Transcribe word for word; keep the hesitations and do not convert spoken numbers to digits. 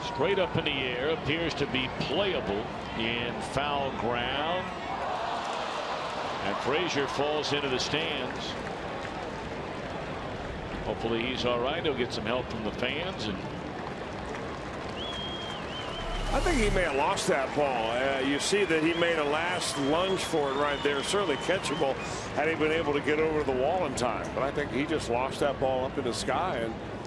Straight up in the air, appears to be playable in foul ground. And Frazier falls into the stands. Hopefully he's all right. He'll get some help from the fans. And I think he may have lost that ball. Uh, you see that he made a last lunge for it right there. Certainly catchable had he been able to get over the wall in time. But I think he just lost that ball up in the sky. And